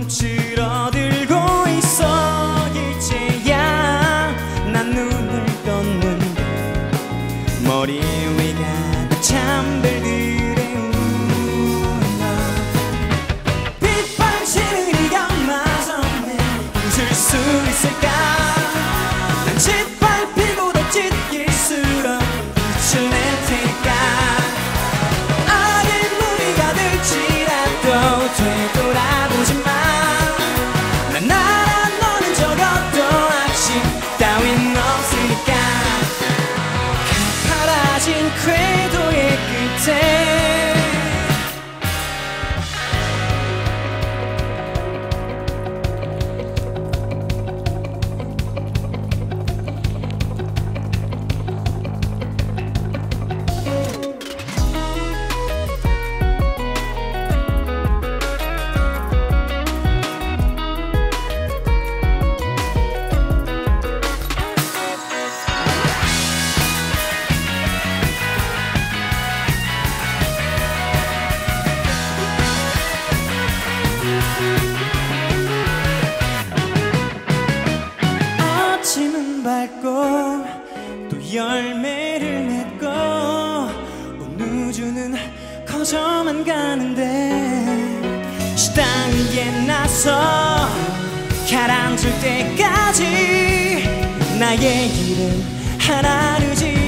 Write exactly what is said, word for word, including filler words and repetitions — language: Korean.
줄어들고 있어. 이제야 난 눈을 떴는데 머리 위가 다 잠들들의 운명. 빗발치는 이 감마서 웃을 수 있을까? 난 짓밟히고 더 찢길수록 빛을 낼 테니까. 아닌 무리가 될지라도 되돌아보지마. 난 나라 너는 적어도 악심 따윈 없으니까. 가파라진 궤도의 끝에 아침은 밝고 또 열매를 맺고 온 우주는 커져만 가는데 식당 위에 나서 가라앉을 때까지 나의 일은 하나를 지